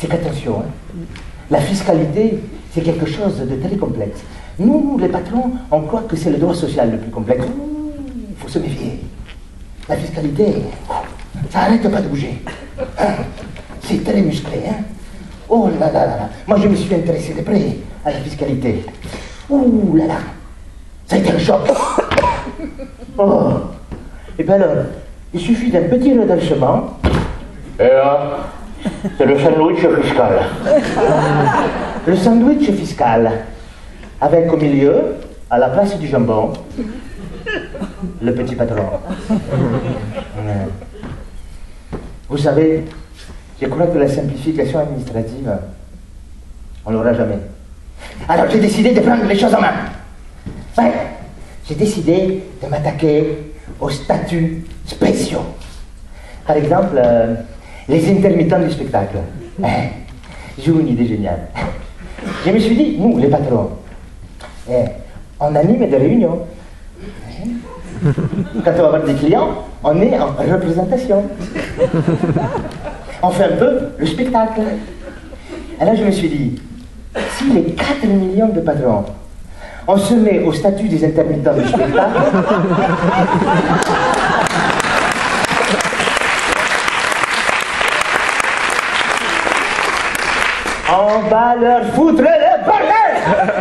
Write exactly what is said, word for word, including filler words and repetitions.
c'est qu'attention, hein, la fiscalité, c'est quelque chose de très complexe. Nous, les patrons, on croit que c'est le droit social le plus complexe. Il faut se méfier. La fiscalité, ça n'arrête pas de bouger. Hein, c'est très musclé. Hein. Oh là là là là. Moi, je me suis intéressé de près à la fiscalité. Ouh là là. Ça a été un choc. Oh. Et bien alors, il suffit d'un petit redressement. Et là, c'est le sandwich fiscal. Le sandwich fiscal. Avec au milieu, à la place du jambon, le petit patron. Vous savez, je crois que la simplification administrative, on l'aura jamais. Alors j'ai décidé de prendre les choses en main. Ouais, j'ai décidé de m'attaquer aux statuts spéciaux. Par exemple, euh, les intermittents du spectacle. Ouais, j'ai eu une idée géniale. Je me suis dit, nous, les patrons, eh, on anime des réunions. Quand on va voir des clients, on est en représentation. On fait un peu le spectacle. Et là, je me suis dit, si les quatre millions de patrons, on se met au statut des intermittents du spectacle, on va leur foutre le bordel.